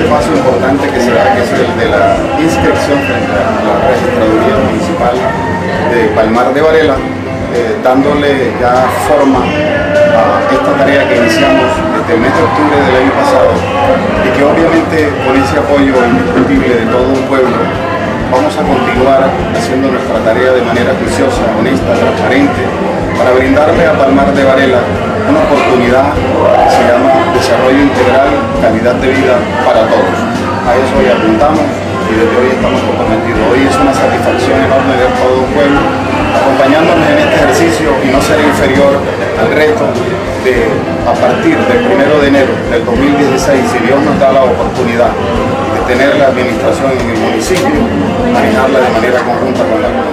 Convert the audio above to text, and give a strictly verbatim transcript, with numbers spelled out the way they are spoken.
paso importante que se da, que es el de la inscripción frente a la Registraduría Municipal de Palmar de Varela, eh, dándole ya forma a esta tarea que iniciamos desde el mes de octubre del año pasado y que obviamente con ese apoyo indiscutible de todo un pueblo vamos a continuar haciendo nuestra tarea de manera juiciosa, honesta, transparente, para brindarle a Palmar de Varela una oportunidad que se llama desarrollo integral, calidad de vida para todos. A eso hoy apuntamos y desde hoy estamos comprometidos. Hoy es una satisfacción enorme ver todo un pueblo acompañándonos en este ejercicio y no ser inferior al resto de, a partir del primero de enero del dos mil dieciséis, si Dios nos da la oportunidad de tener la administración en el municipio, manejarla de manera conjunta con la comunidad.